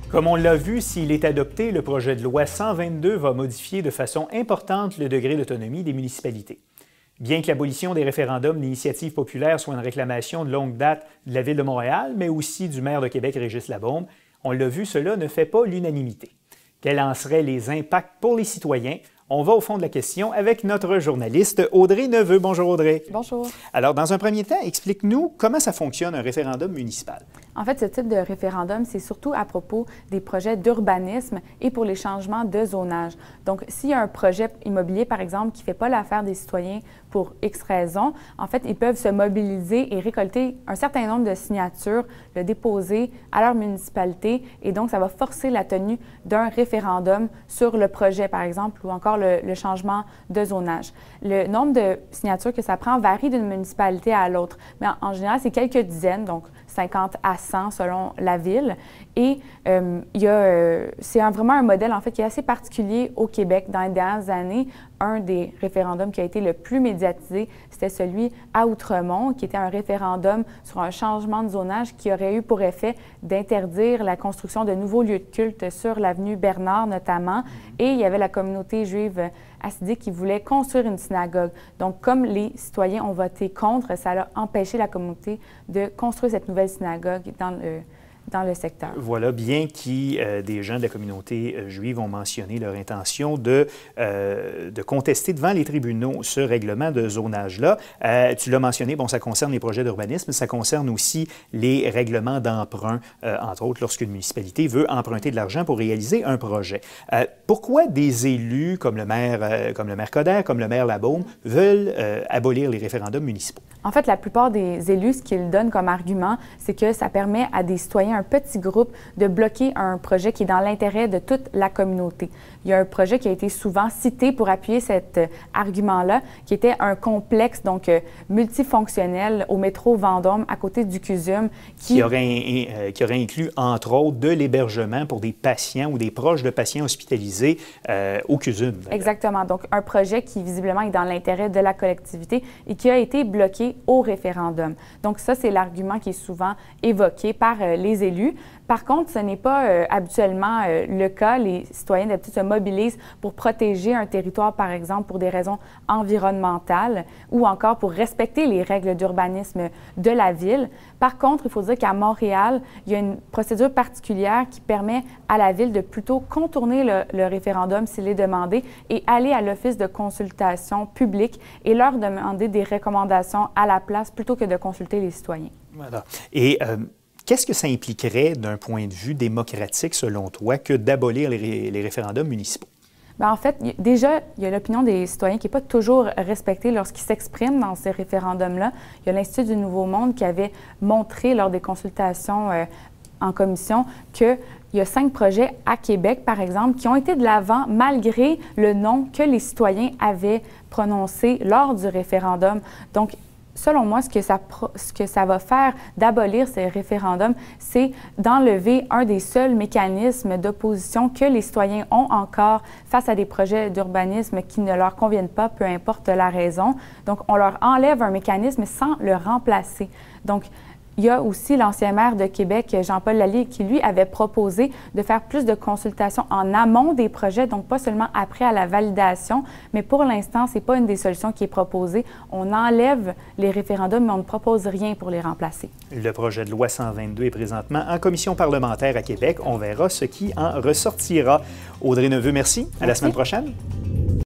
Comme on l'a vu, s'il est adopté, le projet de loi 122 va modifier de façon importante le degré d'autonomie des municipalités. Bien que l'abolition des référendums d'initiative populaire soit une réclamation de longue date de la Ville de Montréal, mais aussi du maire de Québec, Régis Labaume, on l'a vu, cela ne fait pas l'unanimité. Quels en seraient les impacts pour les citoyens? On va au fond de la question avec notre journaliste Audrey Neveu. Bonjour Audrey. Bonjour. Alors, dans un premier temps, explique-nous comment ça fonctionne un référendum municipal. En fait, ce type de référendum, c'est surtout à propos des projets d'urbanisme et pour les changements de zonage. Donc, s'il y a un projet immobilier, par exemple, qui ne fait pas l'affaire des citoyens pour X raisons, en fait, ils peuvent se mobiliser et récolter un certain nombre de signatures, le déposer à leur municipalité et donc, ça va forcer la tenue d'un référendum sur le projet, par exemple, ou encore le changement de zonage. Le nombre de signatures que ça prend varie d'une municipalité à l'autre, mais en général, c'est quelques dizaines, donc 50 à 100 selon la ville. Et c'est vraiment un modèle, en fait, qui est assez particulier au Québec. Dans les dernières années, un des référendums qui a été le plus médiatisé, c'était celui à Outremont, qui était un référendum sur un changement de zonage qui aurait eu pour effet d'interdire la construction de nouveaux lieux de culte sur l'avenue Bernard, notamment. Et il y avait la communauté juive hassidique qui voulait construire une synagogue. Donc, comme les citoyens ont voté contre, ça a empêché la communauté de construire cette nouvelle synagogue dans le secteur. Voilà, bien que des gens de la communauté juive ont mentionné leur intention de contester devant les tribunaux ce règlement de zonage-là. Tu l'as mentionné, bon, ça concerne les projets d'urbanisme, ça concerne aussi les règlements d'emprunt, entre autres lorsqu'une municipalité veut emprunter de l'argent pour réaliser un projet. Pourquoi des élus comme le maire Coderre, comme le maire Labaume, veulent abolir les référendums municipaux? En fait, la plupart des élus, ce qu'ils donnent comme argument, c'est que ça permet à des citoyens, un petit groupe, de bloquer un projet qui est dans l'intérêt de toute la communauté. Il y a un projet qui a été souvent cité pour appuyer cet argument-là, qui était un complexe donc multifonctionnel au métro Vendôme, à côté du CUSUM. Qui aurait inclus, entre autres, de l'hébergement pour des patients ou des proches de patients hospitalisés au CUSUM. Exactement. Donc, un projet qui, visiblement, est dans l'intérêt de la collectivité et qui a été bloqué au référendum. Donc, ça, c'est l'argument qui est souvent évoqué par les élus. Par contre, ce n'est pas habituellement le cas. Les citoyens d'habitude se mobilisent pour protéger un territoire, par exemple, pour des raisons environnementales ou encore pour respecter les règles d'urbanisme de la ville. Par contre, il faut dire qu'à Montréal, il y a une procédure particulière qui permet à la ville de plutôt contourner le référendum s'il est demandé et aller à l'Office de consultation publique et leur demander des recommandations à la place plutôt que de consulter les citoyens. Voilà. Et qu'est-ce que ça impliquerait d'un point de vue démocratique, selon toi, que d'abolir les référendums municipaux? Bien, en fait, déjà, il y a l'opinion des citoyens qui n'est pas toujours respectée lorsqu'ils s'expriment dans ces référendums-là. Il y a l'Institut du Nouveau Monde qui avait montré lors des consultations en commission qu'il y a 5 projets à Québec, par exemple, qui ont été de l'avant malgré le non que les citoyens avaient prononcé lors du référendum. Donc, selon moi, ce que ça va faire d'abolir ces référendums, c'est d'enlever un des seuls mécanismes d'opposition que les citoyens ont encore face à des projets d'urbanisme qui ne leur conviennent pas, peu importe la raison. Donc, on leur enlève un mécanisme sans le remplacer. Donc, il y a aussi l'ancien maire de Québec, Jean-Paul Lallier, qui, lui, avait proposé de faire plus de consultations en amont des projets, donc pas seulement après à la validation, mais pour l'instant, ce n'est pas une des solutions qui est proposée. On enlève les référendums, mais on ne propose rien pour les remplacer. Le projet de loi 122 est présentement en commission parlementaire à Québec. On verra ce qui en ressortira. Audrey Neveu, merci. À la semaine prochaine.